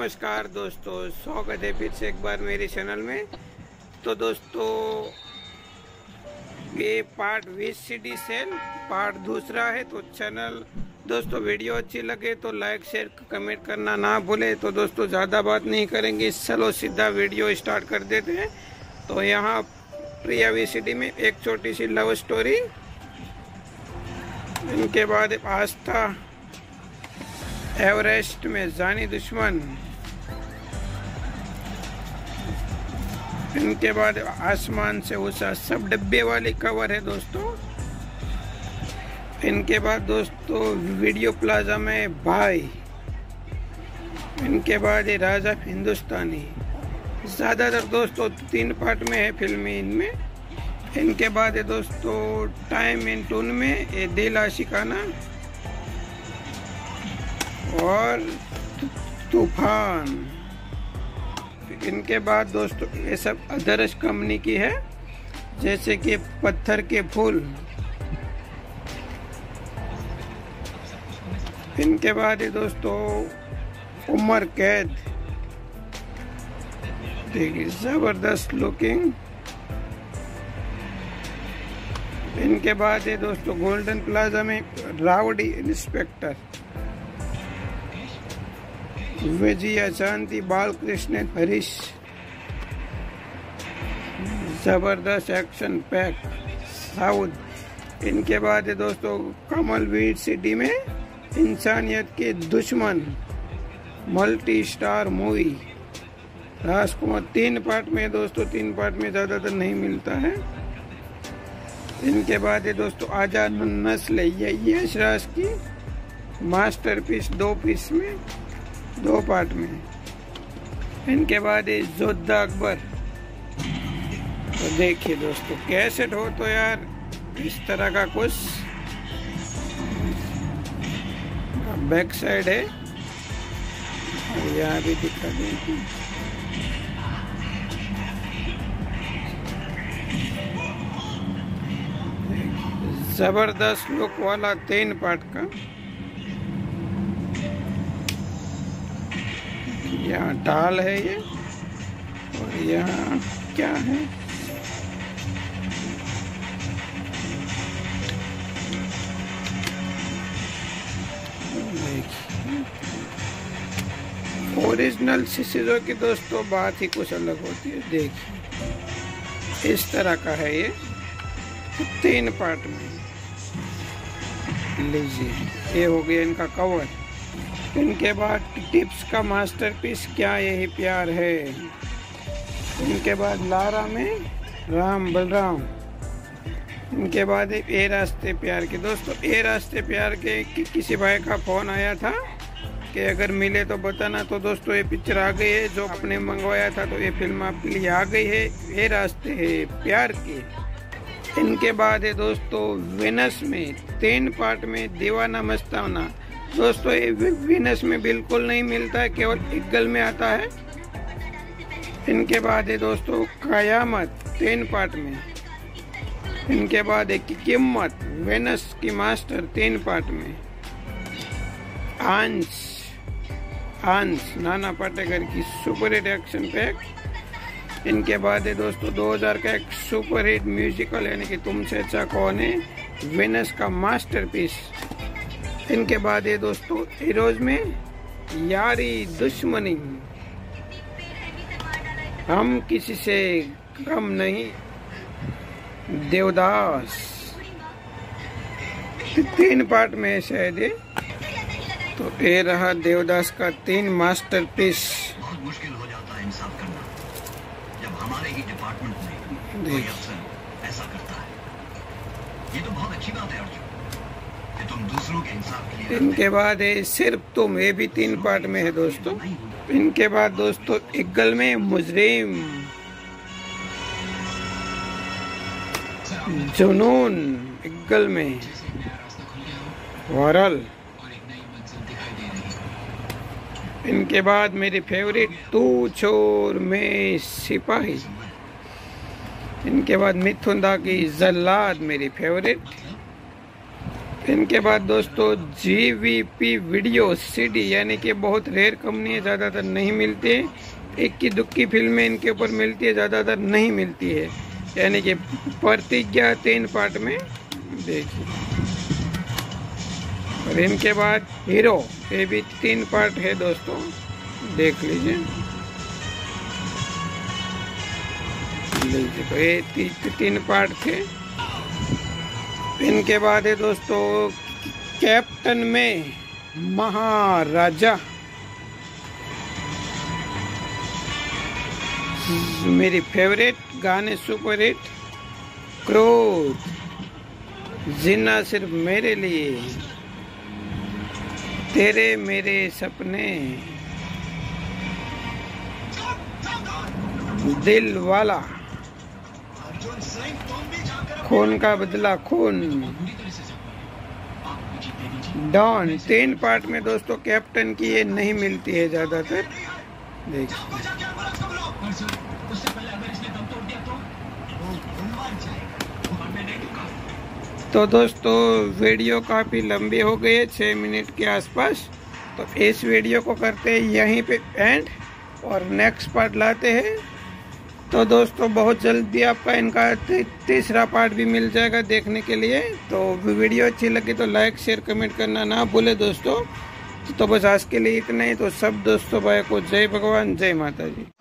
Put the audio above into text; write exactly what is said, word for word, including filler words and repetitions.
नमस्कार दोस्तों, स्वागत है फिर से एक बार मेरे चैनल में। तो दोस्तों ये पार्ट वीसीडी सेल पार्ट दूसरा है। तो चैनल दोस्तों वीडियो अच्छी लगे तो लाइक शेयर कमेंट करना ना भूले। तो दोस्तों ज़्यादा बात नहीं करेंगे, चलो सीधा वीडियो स्टार्ट कर देते हैं। तो यहाँ प्रिया वीसीडी में एक छोटी सी लव स्टोरी, इनके बाद आस्था एवरेस्ट में जानी दुश्मन, इनके बाद आसमान से उषा, सब डब्बे वाली कवर है दोस्तों। इनके बाद दोस्तों वीडियो प्लाजा में भाई, इनके बाद ये राजा हिंदुस्तानी, ज़्यादातर दोस्तों तीन पार्ट में है फिल्मी इनमें। इनके बाद है दोस्तों टाइम इन टून में ये दिल आशिकाना और तूफान। इनके बाद दोस्तों ये सब अदर्स कंपनी की है, जैसे कि पत्थर के फूल। इनके बाद ये दोस्तों उम्र कैद, देखिए जबरदस्त लुकिंग। इनके बाद ये दोस्तों गोल्डन प्लाजा में रावड़ी इंस्पेक्टर, विजया शांति बालकृष्ण हरीश, जबरदस्त एक्शन पैक साउथ। इनके बाद है दोस्तों कमल वीर सिटी में इंसानियत के दुश्मन, मल्टी स्टार मूवी राजकुमार। तीन पार्ट में दोस्तों, तीन पार्ट में ज़्यादातर नहीं मिलता है। इनके बाद है दोस्तों आजाद नस्ल, यश राज की मास्टरपीस, दो पीस में, दो पार्ट में। इनके बाद ये जोधा अकबर। तो देखिए दोस्तों कैसेट हो तो यार इस तरह का कुछ बैक साइड है, और यहाँ भी दिखा देंगे। जबरदस्त लुक वाला तीन पार्ट का। यहाँ डाल है ये, और यहाँ क्या है, ओरिजिनल सीसीजो की दोस्तों बात ही कुछ अलग होती है। देखिए इस तरह का है ये, तीन पार्ट में। लीजिए ये हो गया इनका कवर। इनके बाद टिप्स का मास्टरपीस क्या यही प्यार है। इनके बाद लारा में राम बलराम। इनके बाद ए रास्ते प्यार के दोस्तों, ए रास्ते प्यार के कि, किसी भाई का फोन आया था कि अगर मिले तो बताना। तो दोस्तों ये पिक्चर आ गई है, जो आपने मंगवाया था, तो ये फिल्म आपके लिए आ गई है, ए रास्ते है प्यार के। इनके बाद है दोस्तों वेनस में तीन पार्ट में दीवाना मस्ताना। दोस्तों ये वीनस में बिल्कुल नहीं मिलता है, केवल इक्गल में आता है। इनके बाद है दोस्तों कयामत तीन पार्ट में। इनके बाद एक कीमत, वेनस की मास्टर तीन पार्ट में। आंस आंस नाना पाटेकर की सुपर हिट एक्शन पैक। इनके बाद है दोस्तों दो हज़ार का एक सुपर हिट म्यूजिकल, यानी कि तुमसे अच्छा कौन है, वेनस का मास्टरपीस। इनके बाद ये दोस्तों हीरोज में यारी दुश्मनी, हम किसी से कम नहीं, देवदास। तीन पार्ट में है शायद ये। तो ये रहा देवदास का तीन मास्टरपीस। बहुत मुश्किल हो जाता है इंसाफ करना जब हमारे ही डिपार्टमेंट में कोई अफसर ऐसा करता है। ये तो बहुत अच्छी बात है अर्जुन, तुम दूसरों के इंसाफ के लिए। इनके बाद है सिर्फ तुम, ये भी तीन पार्ट में है दोस्तों। इनके बाद दोस्तों इक्गल में मुजरिम, जुनून इक्गल में, वारल। इनके बाद मेरी फेवरेट तू चोर में सिपाही। इनके बाद मिथुन दा की जल्लाद मेरी फेवरेट। इनके बाद दोस्तों G V P video CD, यानी कि बहुत रेयर कंपनी है, ज़्यादातर नहीं मिलती है। इक्की दुक्की फिल्में इनके ऊपर मिलती है, ज़्यादातर नहीं मिलती है। यानी कि प्रतिज्ञा तीन पार्ट में देखिए। और इनके बाद हीरो, ये भी तीन पार्ट है दोस्तों, देख लीजिए लीजिए तो ये ती, ती, तीन पार्ट थे। इनके बाद है दोस्तों कैप्टन में महाराजा, मेरी फेवरेट, गाने सुपर हिट, क्रोध, जीना सिर्फ मेरे लिए, तेरे मेरे सपने, दिल वाला, खून का बदला खून, डॉन। तीन पार्ट में दोस्तों कैप्टन की ये नहीं मिलती है ज़्यादातर, देखिए। तो दोस्तों वीडियो काफ़ी लंबी हो गई है, छः मिनट के आसपास। तो इस वीडियो को करते हैं यहीं पे एंड, और नेक्स्ट पार्ट लाते हैं। तो दोस्तों बहुत जल्दी आपका इनका तीसरा पार्ट भी मिल जाएगा देखने के लिए। तो वीडियो अच्छी लगी तो लाइक शेयर कमेंट करना ना भूले दोस्तों। तो बस आज के लिए इतना ही। तो सब दोस्तों भाई को जय भगवान, जय माता जी।